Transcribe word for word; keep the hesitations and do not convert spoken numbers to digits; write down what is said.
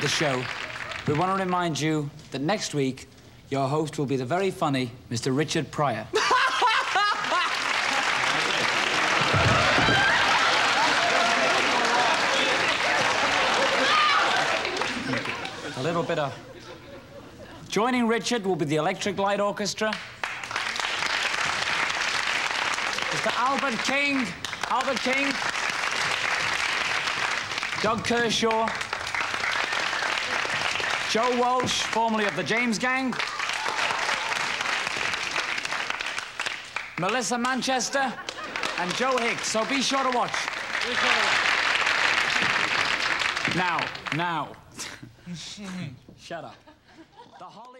the show, we want to remind you that next week, your host will be the very funny Mister Richard Pryor. A little bit of... Joining Richard will be the Electric Light Orchestra. Mister Albert King. Albert King. Doug Kershaw. Joe Walsh, formerly of the James Gang. Melissa Manchester. And Joe Hicks. So be sure to watch. Be sure to watch. Now, now. Shut up. The Holly